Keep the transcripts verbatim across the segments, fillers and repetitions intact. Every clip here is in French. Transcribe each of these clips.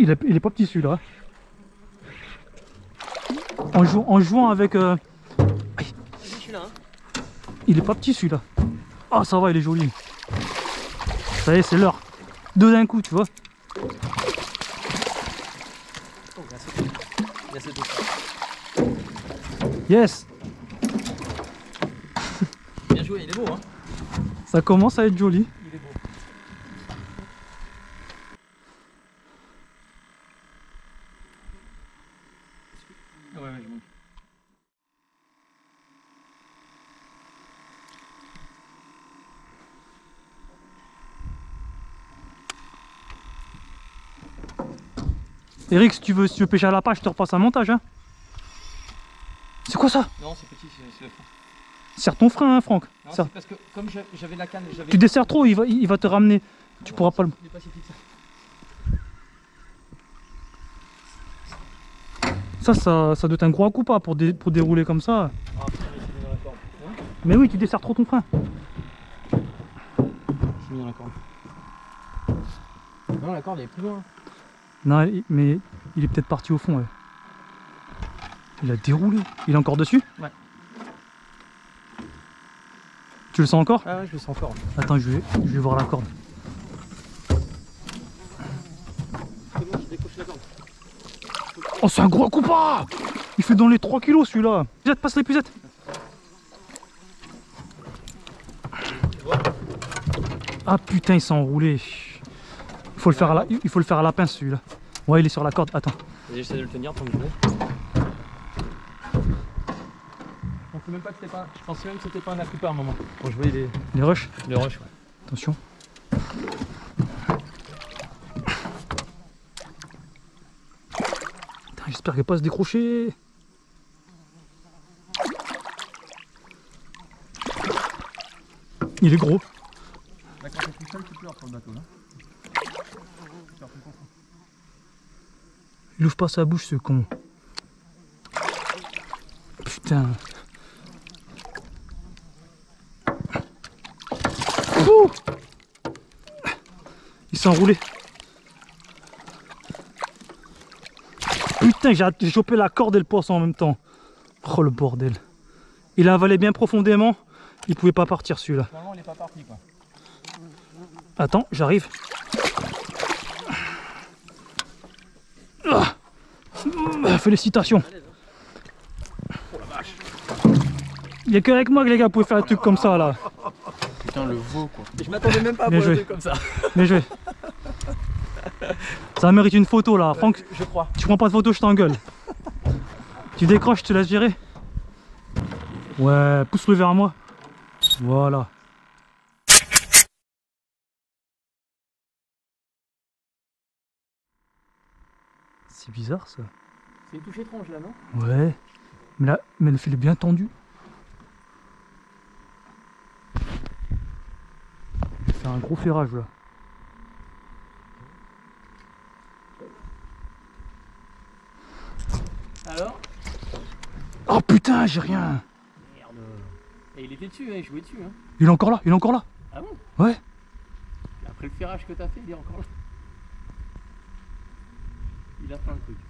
Il est, il est pas petit celui-là. En, jou en jouant avec... Euh... Il est pas petit celui-là. Ah ça va, il est joli. Ça y est, c'est l'heure. Deux d'un coup, tu vois. Yes. Bien joué, il est beau hein. Ça commence à être joli. Il est beau. Ouais, ouais, je monte. Eric, si tu veux, si tu veux pêcher à la page, je te repasse un montage. Hein. C'est quoi ça? Non, c'est petit, c'est le frein. Serre ton frein, hein, Franck. Non, Serre... c'est parce que comme j'avais la canne, j'avais... Tu desserres trop, il va, il va te ramener. Tu bon, pourras pas le... Il est pas si petit que ça. Ça, ça, ça doit être un gros coup pas pour, dé, pour dérouler comme ça. Ah, putain, mais c'est dans la corde. Ouais. Mais oui, tu desserres trop ton frein. Je suis mis dans la corde. Non, la corde elle est plus loin. Non, mais il est peut-être parti au fond. Ouais. Il a déroulé. Il est encore dessus? Ouais. Tu le sens encore? Ah ouais, je le sens encore. Attends, je vais, je vais voir la corde. C'est bon, je décoche la corde. Oh, c'est un gros coup pas! Il fait dans les trois kilos celui-là. Puisette, passe les puisettes. Ah putain, il s'est enroulé. Il faut le faire à la, il faut le faire à la pince celui-là. Ouais, il est sur la corde. Attends. J'essaie de le tenir tant que je l'ai. Je pensais même pas que c'était pas. Je pensais même que c'était pas un accoupé à un moment. Bon, je voyais les. Les rushs. Les rushs, ouais. Attention. J'espère qu'il va pas se décrocher. Il est gros. Là, quand t'es tout seul, tu pleures sur le bateau là. Il ouvre pas sa bouche ce con. Putain. Ouh, il s'est enroulé. Putain, j'ai chopé la corde et le poisson en même temps. Oh le bordel. Il a avalé bien profondément. Il pouvait pas partir celui-là. Normalement, il est pas parti quoi. Attends, j'arrive. Ah, félicitations. Oh la vache. Il n'y a qu'avec moi que les gars pouvaient faire un truc comme ça là. Putain, le veau quoi. Et je m'attendais même pas à Bien voir un joué. truc comme ça. Bien joué. Ça mérite une photo là. Franck, euh, je crois. Tu prends pas de photo, je t'engueule. Tu décroches, je te laisse gérer. Ouais, pousse-le vers moi. Voilà. C'est bizarre ça. C'est une touche étrange là, non? Ouais. Mais là, mais le fil est bien tendu. Il fait un gros ferrage là. Alors? Oh putain, j'ai rien. Merde. Et il était dessus, hein, il jouait dessus. Hein. Il est encore là, il est encore là. Ah bon? Ouais. Après le ferrage que t'as fait, il est encore là. Il a fait un truc.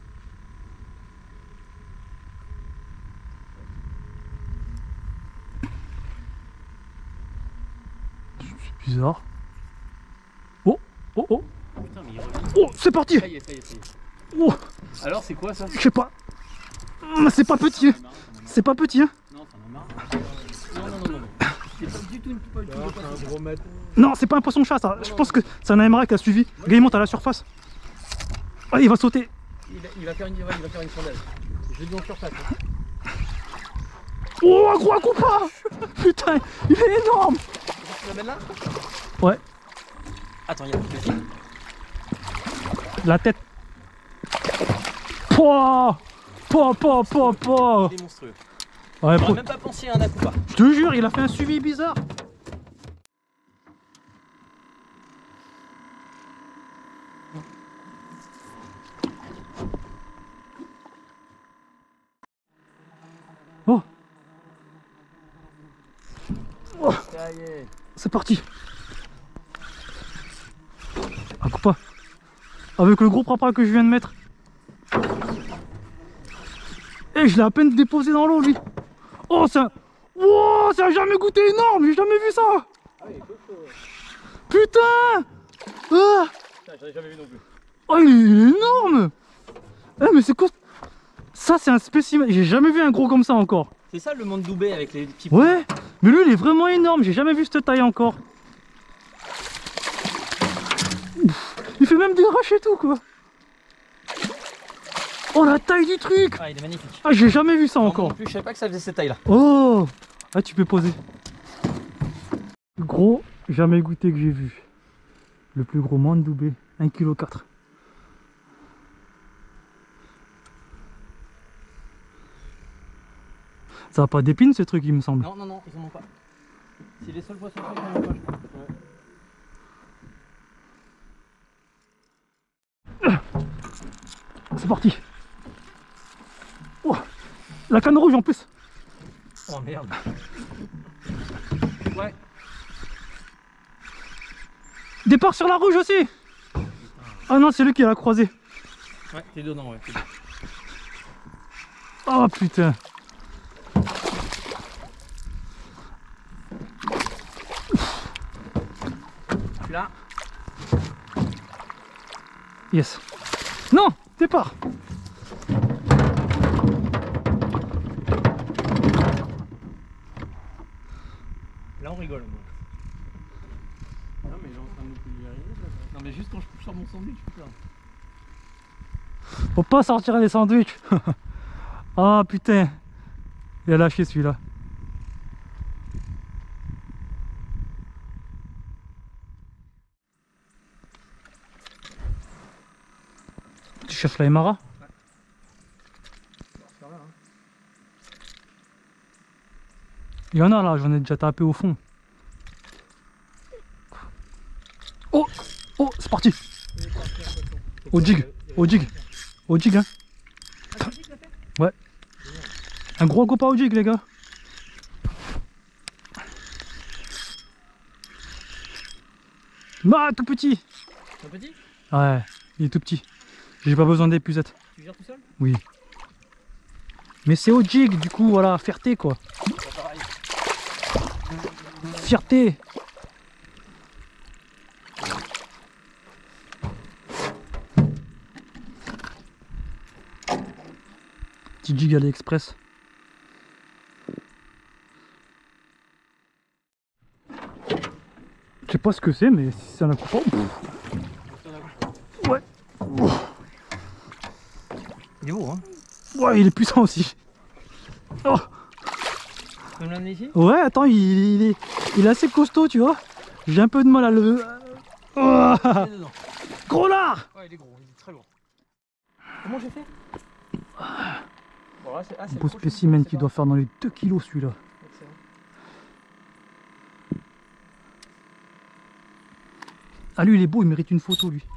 C'est bizarre. Oh, oh, oh. Putain, mais il revient. Oh, c'est parti. Ça y est, ça y est, ça y est. Oh, Alors, c'est quoi ça? je sais pas. C'est pas petit. Hein. C'est pas petit. Hein. Non, t'en as marre. Non, non, non, non. C'est pas du tout une pas du tout un gros matin. Non, c'est pas un poisson-chat ça. Je pense que c'est un A M R A qui a suivi. Le gars il monte à la surface. Ah, il va sauter. Il, il, va faire une, ouais, il va faire une sondage. Je l'ai dit en surface. Hein. Oh, un gros coup pas. Putain, il est énorme. Tu l'amènes là? Ouais. Attends, il y a plus de fil. La tête. Pouah. Pouah, pouah, pouah, pouah. Il est monstrueux. Ouais, J'aurais pro... même pas pensé à un accoupa. Je te jure, il a fait un suivi bizarre. Oh. Oh. Ça y est. C'est parti. Un coup pas. Avec le gros prapra que je viens de mettre. Et je l'ai à peine déposé dans l'eau lui. Oh c'est un... Wow, c'est un jamais goûté énorme, j'ai jamais vu ça. Ah oui, costaud. Putain. Ah. Putain, j'en ai jamais vu non plus. Oh il est, il est énorme. Eh mais c'est quoi? Ça c'est un spécimen, j'ai jamais vu un gros comme ça encore. C'est ça le monde Doubet avec les petits... Ouais, mais lui il est vraiment énorme, j'ai jamais vu cette taille encore. Il fait même des rushs et tout quoi. Oh la taille du truc. Ah il est magnifique. Ah j'ai jamais vu ça Non, encore. non plus, je savais pas que ça faisait cette taille là. Oh. Ah tu peux poser. Gros jamais goûté que j'ai vu. Le plus gros mandoubé, un virgule quatre kilos. Ça n'a pas d'épines ce truc il me semble. Non non non, ils en ont pas. C'est les seuls poissons qui en ont pas je crois. Ouais. C'est parti. Oh, la canne rouge en plus. Oh merde. Ouais. Départ sur la rouge aussi. Ah non c'est lui qui a la croisée. Ouais, t'es dedans ouais. Oh putain. Là. Yes. Non, départ. Là on rigole. Moi. Non mais j'en train de nous arriver. Non mais juste quand je sors mon sandwich, putain. Faut pas sortir les sandwichs. Ah putain. Il a lâché celui-là. Tu cherches la Emara? Ouais. Là, hein. Il y en a là, j'en ai déjà tapé au fond. Oh. Oh, c'est parti. Au jig, au jig, au jig hein. Ouais. Un gros copain au jig les gars. Bah tout petit. Un petit? Ouais, il est tout petit. J'ai pas besoin d'épuisette. Tu gères tout seul? Oui. Mais c'est au jig du coup, voilà, fierté quoi. Fierté. Petit jig AliExpress. Je sais pas ce que c'est, mais si c'est un accouchement. Ouais. Il est beau hein? Ouais, il est puissant aussi. Oh. Tu peux me l'amener ici? Ouais, attends, il, il est, il est assez costaud, tu vois. J'ai un peu de mal à le... Oh. Gros lard. Ouais, il est gros, il est très gros. Comment j'ai fait? Bon, là, c'est, ah, c'est Beau spécimen qui doit faire dans les deux kilos celui-là. Excellent. Ah lui il est beau, il mérite une photo lui.